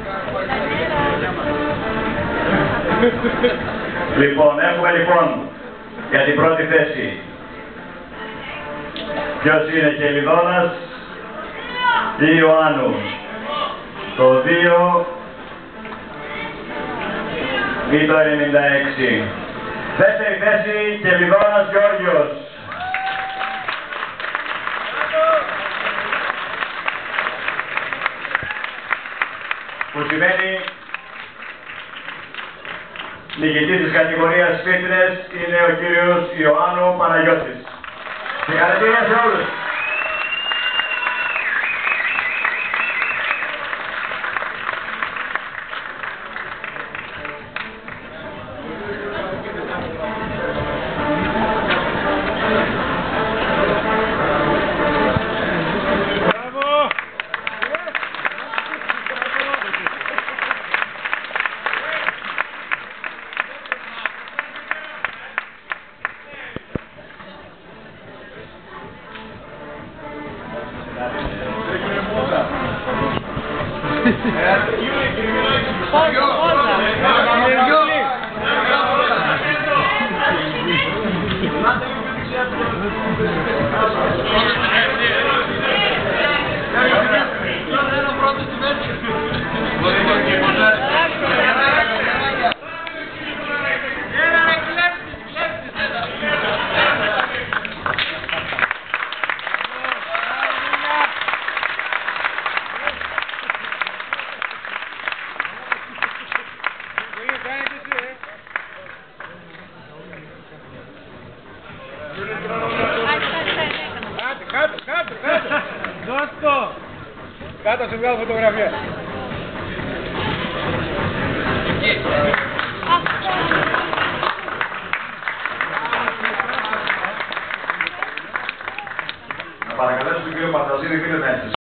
Λοιπόν, έχουμε για την πρώτη θέση. Ποιος είναι, Κελιδώνας ή Ιωάννου? Το 2 ή το 96. Δεύτερη θέση, Κελιδώνας Γιώργιος. Που σημαίνει νικητής της κατηγορίας fitness είναι ο κύριος Ιωάννου Παναγιώτης. Συγχαρητήρια σε όλους. Κάτω σε βγάλω φωτογραφία. Να παρακαλέσω τον κύριο Παρταζίδη, πείτε να έρθει.